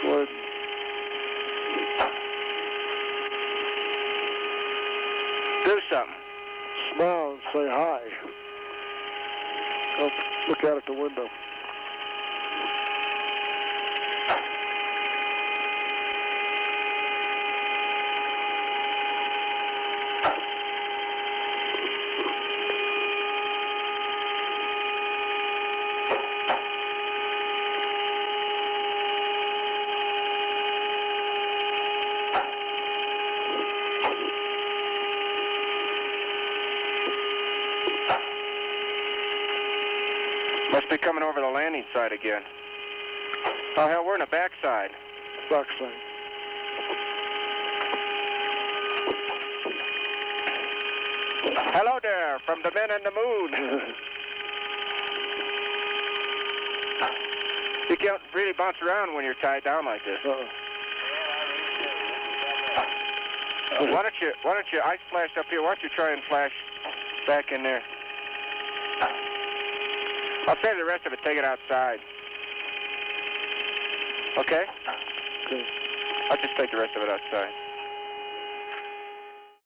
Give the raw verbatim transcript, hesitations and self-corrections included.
Go ahead. Do something. Smile and say hi. Go look out at the window. Must be coming over the landing side again. Oh, hell, we're in the backside. Backside. Hello there, from the men in the moon. You can't really bounce around when you're tied down like this. Uh-uh. Uh, why don't you, why don't you, I splashed up here, why don't you try and flash back in there? I'll save the rest of it, take it outside. Okay? Okay. I'll just take the rest of it outside.